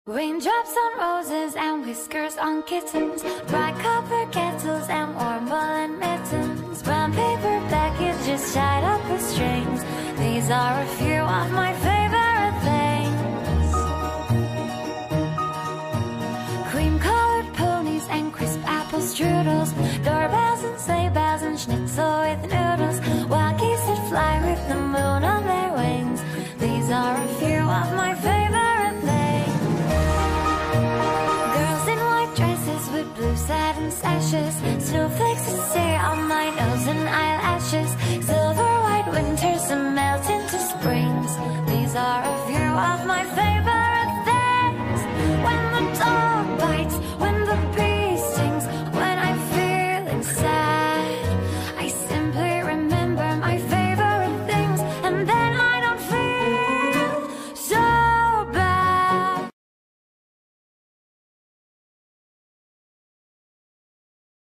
Raindrops on roses and whiskers on kittens, bright copper kettles and warm woolen mittens, brown paper packages tied up with strings. These are a few of my favorite things. Cream-colored ponies and crisp apple strudels, doorbells and sleigh bells and schnitzel with noodles, wild geese that fly with the moon on their wings. These are a few of my favorite things. Girls in white dresses with blue satin sashes, snowflakes that stay on my nose and eyelashes, silver white winters that melt into springs. These are a few of my favorites.